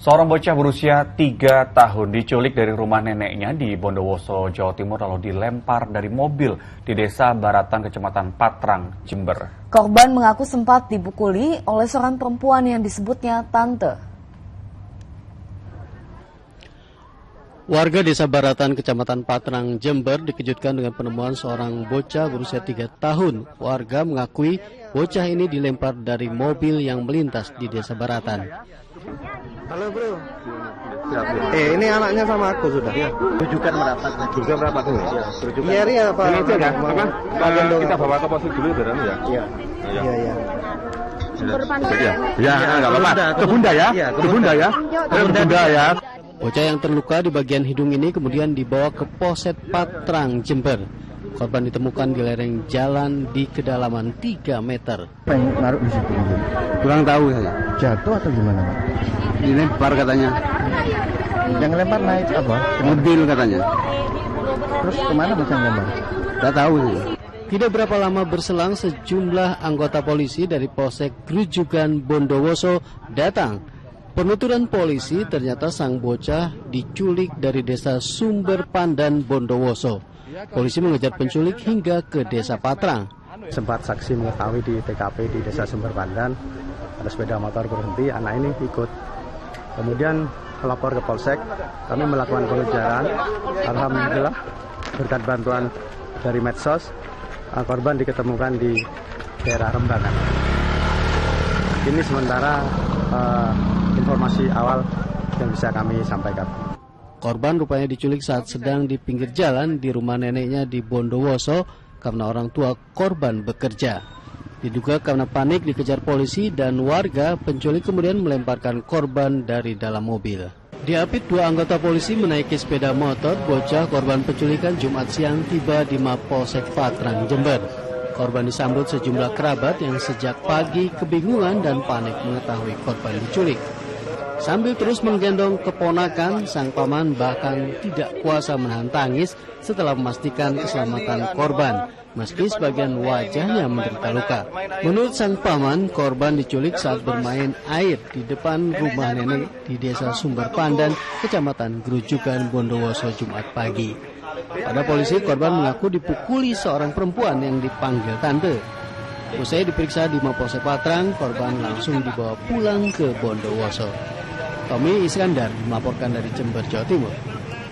Seorang bocah berusia 3 tahun diculik dari rumah neneknya di Bondowoso, Jawa Timur lalu dilempar dari mobil di Desa Baratan, Kecamatan Patrang, Jember. Korban mengaku sempat dipukuli oleh seorang perempuan yang disebutnya Tante. Warga Desa Baratan, Kecamatan Patrang, Jember dikejutkan dengan penemuan seorang bocah berusia 3 tahun. Warga mengakui bocah ini dilempar dari mobil yang melintas di Desa Baratan. Halo bro, ini anaknya sama aku sudah. Ya. Rujukan berapa? Rujukan berapa tuh? Ya, rujukan. Iya apa? Ini aja kan? Apa? Kita bawa ke polsek dulu ya, ya. Iya. Iya. Ya, nggak apa-apa. Ke Bunda ya. Ke Bunda ya. Ke Bunda ya. Bocah yang terluka di bagian hidung ini kemudian dibawa ke Polsek Patrang, Jember. Korban ditemukan di lereng jalan di kedalaman 3 meter. Naruh di situ mungkin. Kurang tahu saya. Jatuh atau gimana Pak? Dilempar katanya. Yang lempar naik apa? Mobil katanya. Terus kemana Mas yang lempar? Nggak tahu sih. Tidak berapa lama berselang sejumlah anggota polisi dari Polsek Grujugan Bondowoso datang. Penuturan polisi ternyata sang bocah diculik dari Desa Sumber Pandan, Bondowoso. Polisi mengejar penculik hingga ke Desa Patrang. Sempat saksi mengetahui di TKP di Desa Sumber Pandan ada sepeda motor berhenti, anak ini ikut. Kemudian melapor ke Polsek, kami melakukan pengejaran. Alhamdulillah berkat bantuan dari medsos, korban diketemukan di daerah Rembangan. Ini sementara informasi awal yang bisa kami sampaikan. Korban rupanya diculik saat sedang di pinggir jalan di rumah neneknya di Bondowoso karena orang tua korban bekerja. Diduga karena panik dikejar polisi dan warga, penculik kemudian melemparkan korban dari dalam mobil. Diapit 2 anggota polisi menaiki sepeda motor, bocah korban penculikan Jumat siang tiba di Mapolsek Patrang, Jember. Korban disambut sejumlah kerabat yang sejak pagi kebingungan dan panik mengetahui korban diculik. Sambil terus menggendong keponakan, sang paman bahkan tidak kuasa menahan tangis setelah memastikan keselamatan korban, meski sebagian wajahnya menderita luka. Menurut sang paman, korban diculik saat bermain air di depan rumah nenek di Desa Sumber Pandan, Kecamatan Grujugan, Bondowoso, Jumat pagi. Pada polisi, korban mengaku dipukuli seorang perempuan yang dipanggil Tante. Usai diperiksa di Mapolsek Patrang, korban langsung dibawa pulang ke Bondowoso. Tommy Iskandar melaporkan dari Jember, Jawa Timur.